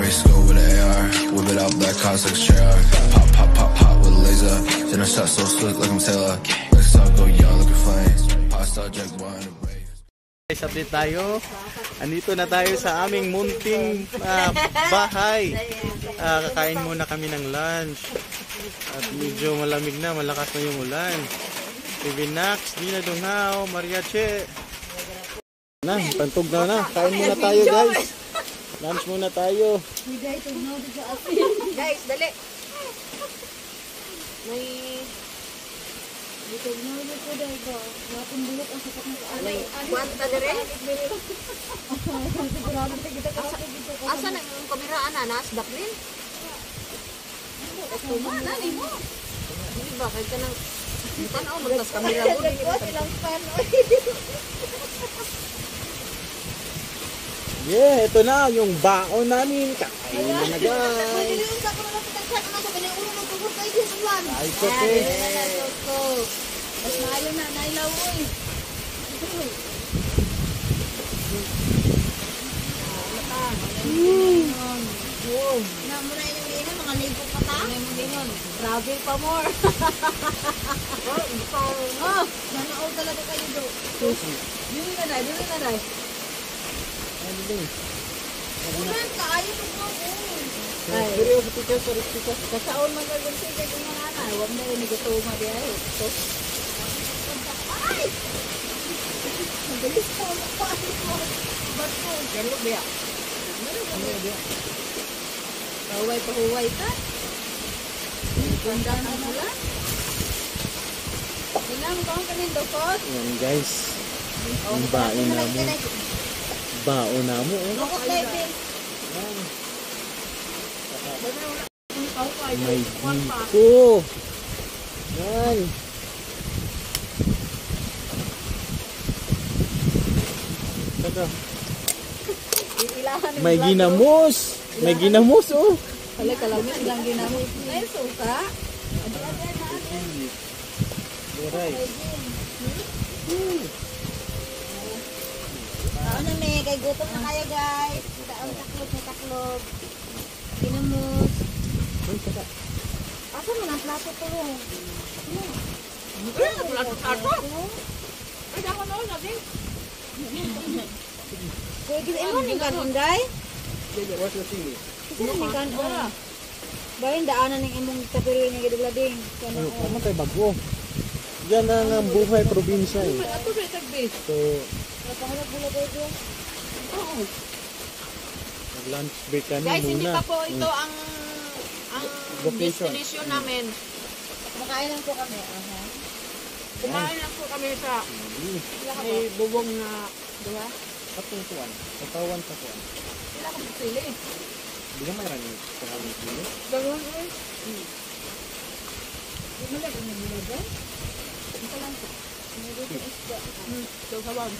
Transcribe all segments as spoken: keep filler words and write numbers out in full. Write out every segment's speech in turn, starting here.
race go with an A R. Whip it out, black cars like straight R. Pop, pop, pop, pop with a laser. Then I shot so slick like I'm Taylor. Let's all go young like a flames. Pasta Jack one in the race. Guys, update tayo. Andito na tayo sa aming munting uh, bahay. Uh, kakain muna kami ng lunch. At medyo malamig na, malakas na yung ulan. Bibinax, Dina Dunghaw, Maria Che. Na, pantog na na. Kain muna tayo, guys. Lunch muna tayo. Guys, dali. May dito na ulit ko dahil ba? Wapong bulok ang sapat na sa alay. Kwanta dire? Asa na yung kameraan na? Nasdak din? Ito ba? Nani mo? Hindi ba? Kahit ka nang tanaw mo tas kamera mo. Yeah, ito na yung baon namin. Kakain na na, guys. Ay, okay. Mas maayo na, nailaw mo eh. Na mo na yung linan, mga libo pa ta? Grabe pa more. Oh, nanood talaga kayo do. Dili na dai, dili na dai. Ano din? Ulan, kaayo ko po. Ay, pero yung picture sa picture. Kasaon magagunsi kay kung mga ana, wag na ni gusto ma diay. So, ay! Bilis pa pa. Ba't ko galo biya? Ano biya? Huway pa huway ka? Ganda na ulan. Ilang taon ka rin dokot? Yan, guys. Ang baon na mo. Baon na mo. Dokot level. May dito. Yan. Teka. May ginamos. May ginamos, oh. Kala kalamit lang ginamos. Ay, suka. Buray. Ano may kay gutom na kayo, guys. Taon taklog na taklog. Ginamos. Asa mo ng plato ko? Ano na plato tato? Ay, ako na ulit, eh. Kuya, gila mo ng kanon, guys? What's the thing? Kasi na ng kanon. Bayan, daanan ng imong kapiro niya giduglading. Ano tayo bago? Yan lang ang buhay probinsya, eh. Ato ba tagbis? So, napahanap mo na bago? Oo. Nag-lunch break kami Guys, muna. hindi pa po ito ang ang Location. destination namin. Makain lang po kami. Aha. Kumain lang po kami sa may bubong na, di ba? Katuntuan. Katawan sa tuwan. Wala akong pili. Hindi ka mayroon yung pangalan ng pili. Ganun eh. Hindi mo lang ang nilagay? Ito lang po. Nilagay ko isda. Hmm, so sawag.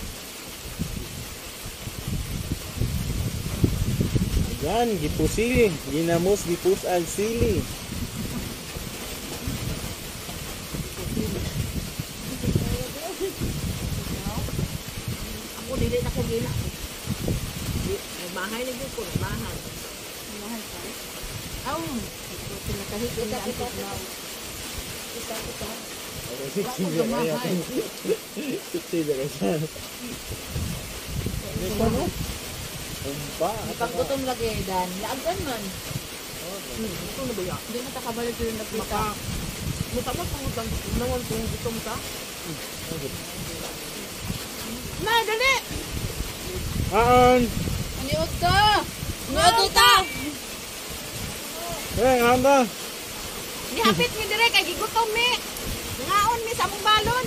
Yan, gipusili. Ginamos, gipus al sili. Ako dili na ko gina. May bahay na dito, may bahay. May mahal pa. Aw, pinakahigit na ang tugnaw. Isa kita. Siksi na kaya. Siksi na kaya. Ito no? Umba. Pag gutom lagi, Dan. Laagan man. Ito na ba yan? Hindi na takabalik yung nagmaka. Mutama kung nangon kung gutom ka. Na, dali! Haan! Aniot ka! Aniot ka! Eh, ngayon ka. Gihapit mi dire kay gigutom mi. Ngaon mi sa among balon.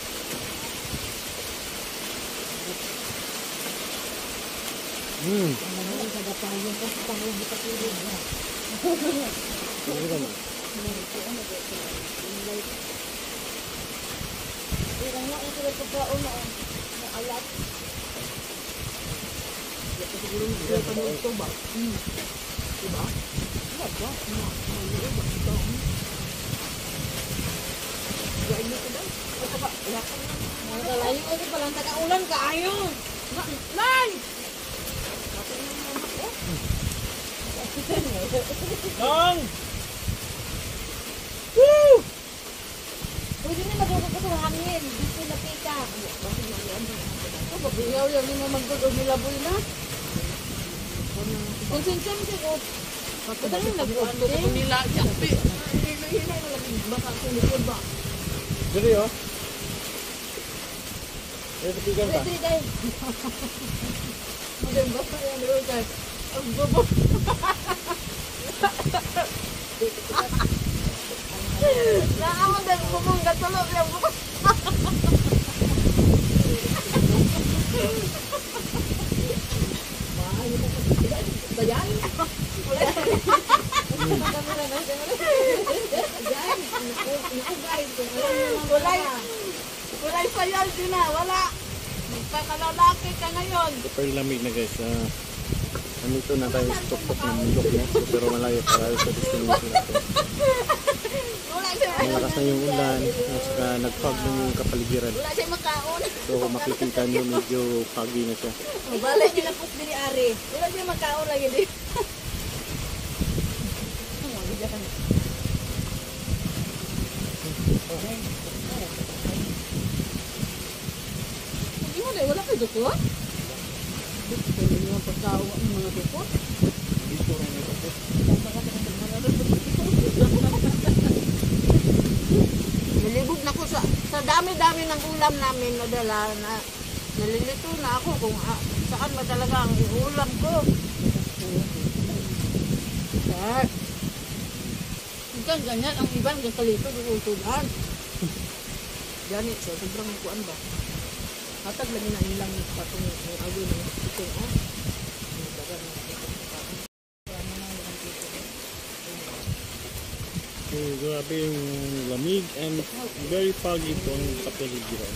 Hmm. Ang sa dapayon ka sa tanong kita tulog na. Ano ka na? Ira nga ang sila pagkaon na alat. Siguro hindi pa mo ito ba? Hmm. Diba? Wala ba? Wala ba? Ito. Gaya mo ko dahil. Ito ba? Wala ka na. Mga kalayo ko palang taga-ulan ka ayo. Lan! Long! Pwede na magkakakas ng hangin. Dito na pika. Ito, babiyaw yan yung mamagod o nilaboy na. Konsensyon ko. Pagkita yung nag-uot ko nila. Yapi. Hinay-hinay na lang. Baka sunikod ba? Diri oh. Dito pigan ba? Pwede dahil. Magandang basta yan doon kay. Ang bobo. Naamang dahil bumong gatulog yung bukas. Bayan? Kulay. Kulay sayal din na. Wala. Magpakalalaki ka ngayon. Super lamig na guys. Uh, nandito na tayo sa tuktok ng bundok no? So, pero malayo tayo sa destination natin. Wala siya. Malakas na yung ulan. At saka nag-fog na yung kapaligiran. Wala siya makaon. So kung makikita nyo medyo foggy na siya. Balay nila po ni Ari. Wala siya makaon lagi din. Hindi mo dahil wala kayo dukot? Hindi mo pagkawa ng mga dukot? Dito rin ito po. Nalibog na ko sa sa dami-dami ng ulam namin nadala na nalilito na ako kung ah, saan ba talaga ang ulam ko. Sir. Hanggang ganyan ang ibang gakalito dutulan. Ganit so sobrang kuan ba? Hatag lagi na ilang patong ng agoy ng ito ah. So, grabe yung lamig and very foggy itong kapaligiran.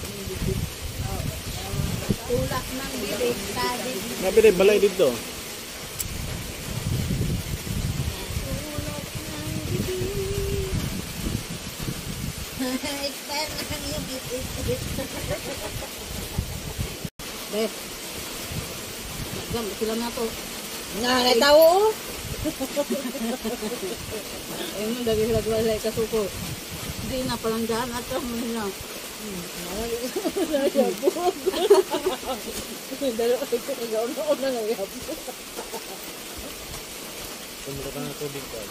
Tulak ng bibig. Tadi. Grabe rin, balay dito. Expire na kami yung bibig. Deh. Gam sila na to. Nga, tao. Ayun mo, dagi sila wala kasuko. Hindi na palang dyan at mo nila. Nayabog. Dalawa ito kagaon-on na nayabog. Pumunta ka na tubig ka.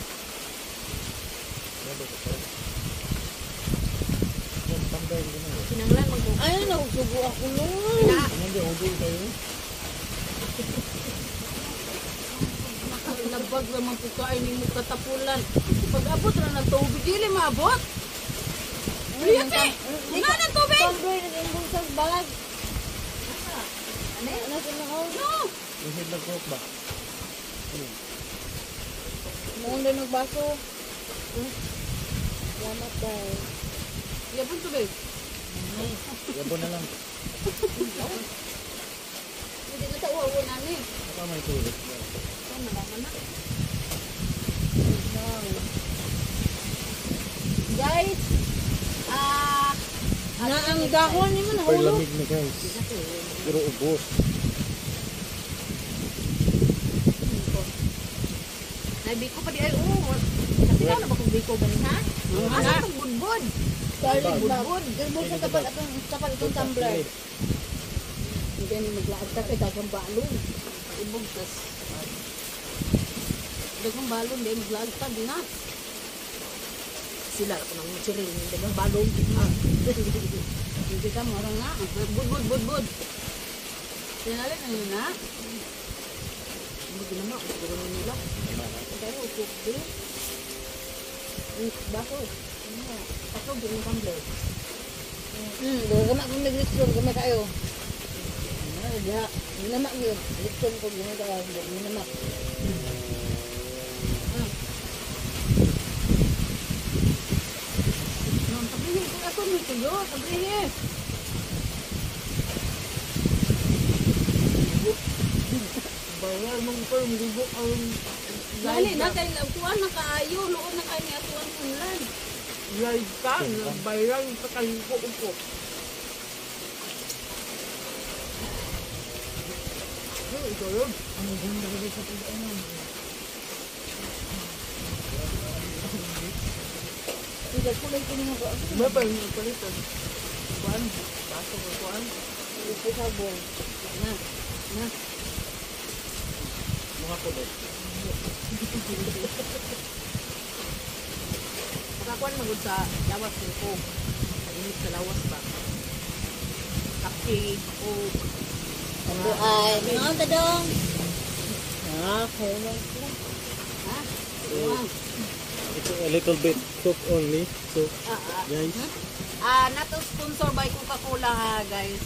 Sinanglan mag Ay, nausugo ako nun. Hindi, udol kayo. Nabag naman po kain ni mo katapulan. Pag abot na ng tubig, dili maabot. Riyate! Nga ng tubig! Tomboy, nag-imbong sa balag. Ano? Ano sa mga No! Yung head ng coke ba? Noong din nagbaso. Salamat tayo. Yabon tubig. Yabo na lang. Hindi na sa uwawo namin. Baka may tulit. Oh, malaman na. Guys, ah, Na ang dahon ni mo Super nahulog. lamig na guys. Pero ubos. Naibiko pa di ay oo. Kasi ka na ba kung biko ganin ha? Asa itong budbud? Charlie Bag. Bag. Imbong sa tapat atong tapat itong tumbler. Hindi ni maglaag ka kay dagang balon. Ibog tas. Dagang balon di maglaag ka din na. Sila ako nang siril ng dagang balon. Hindi ka mo nga. Bud bud bud bud. Sinalin na yun na. Hindi naman ako siguro nila. Pero ukok din. Baso. Baso din yung tumbler. Hmm, gama kung nag-lipson, gama kayo. Ano, diha. Minamak yun. Lipson ko, gama kayo. Minamak. Nang tabihin ko ako nito yun. Tabihin. Bayar mong firm. Libo ang... Dali na kay Kuan na kaayo. Loon na kay ni Atuan Kunlan. Live ka. Bayar sa kalipo ko. Ito yun. Hindi ko lang kinuha ko. Ba ba yung palitan? Kuan, baso ko kuan. Ito sabon. Na, na. Mga kulot. Nakakuan magud sa lawas ko. Init sa lawas ba? Cupcake, coke. Ito ay, mga tadong. Ah, Ha? so, it's a little bit soup only. So, Ah, ah. guys, Ah, not to sponsor by Coca-Cola ha, guys.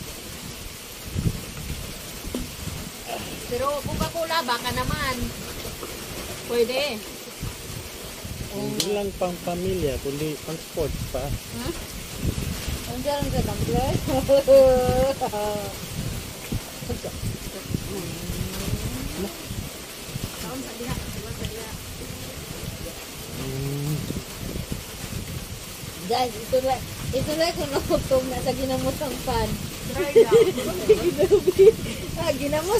Pero Coca-Cola baka naman. Pwede. hindi lang pang pamilya, kundi pang sports pa. Ha? Ang jarang ka tumbler. Kaon sa diha, diba sa diha. Mm. Guys, ito na, ito na kung nakutong na sa ginamos ang pan. Try lang. Ah, ginamos.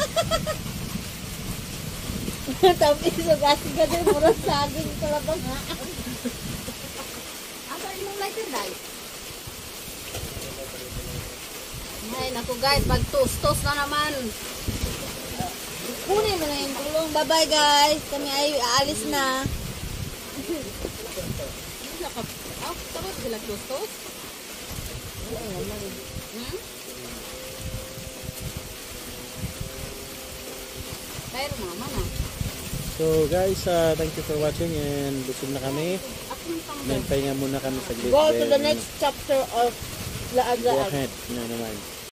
Tapi so kasi ka din murang saging talaga nga. Asa imong lighter guys? Ay, naku guys, pag toast-toast na naman. Kunin mo na yung tulong. Bye-bye guys. Kami ay aalis na. Hindi ka. Ah, tapos sila tostos. Hmm? Pero mama na. So guys, uh, thank you for watching and busog na kami. Ako yung pang Nagpahinga muna kami saglit. Go to the then next chapter of Go Laan-Laan. ahead na naman.